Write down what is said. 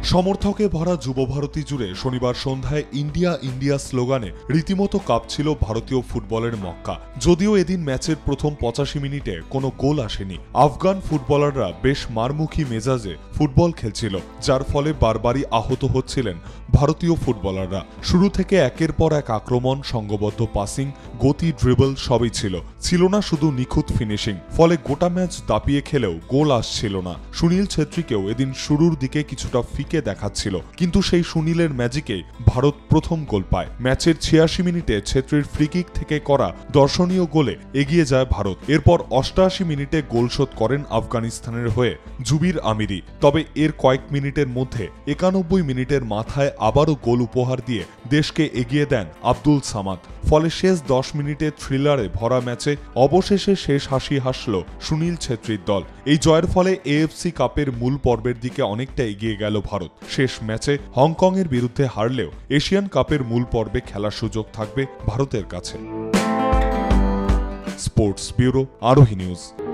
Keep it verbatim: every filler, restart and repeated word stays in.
সমর্থকে ভরা যুবভারতী জুড়ে শনিবার সন্ধ্যায় ইন্ডিয়া ইন্ডিয়া স্লোগানে রীতিমতো কাঁপছিল ভারতীয় ফুটবলের মক্কা। যদিও এদিন ম্যাচের প্রথম পঁচাশি মিনিটে কোনো গোল আসেনি। আফগান ফুটবলাররা বেশ মারমুখী মেজাজে ফুটবল খেলছিল, যার ফলে বারবারই আহত হচ্ছিলেন ভারতীয় ফুটবলাররা। শুরু থেকে একের পর এক আক্রমণ, সংঘবদ্ধ পাসিং, গতি, ড্রিবল সবই ছিল ছিল না শুধু নিখুঁত ফিনিশিং। ফলে গোটা ম্যাচ দাপিয়ে খেলেও গোল আসছিল না। সুনীল ছেত্রীকেও এদিন শুরুর দিকে কিছুটা ফিকে দেখাচ্ছিল, কিন্তু সেই সুনীলের ম্যাজিকে ভারত প্রথম গোল পায়। ম্যাচের ছিয়াশি মিনিটে ছেত্রীর ফ্রিকিক থেকে করা দর্শনীয় গোলে এগিয়ে যায় ভারত। এরপর অষ্টআশি মিনিটে গোল শোধ করেন আফগানিস্তানের হয়ে জুবির আমিরি। তবে এর কয়েক মিনিটের মধ্যে একানব্বই মিনিটের মাথায় আবারও গোল উপহার দিয়ে দেশকে এগিয়ে দেন আব্দুল সামাদ। ফলে শেষ দশ মিনিটে থ্রিলারে ভরা ম্যাচে অবশেষে শেষ হাসি হাসল সুনীল ছেত্রীর দল। এই জয়ের ফলে এএফসি কাপের মূল পর্বের দিকে অনেকটা এগিয়ে গেল ভারত। শেষ ম্যাচে হংকংয়ের বিরুদ্ধে হারলেও এশিয়ান কাপের মূল পর্বে খেলার সুযোগ থাকবে ভারতের কাছে। Sports bureau, Arohi news.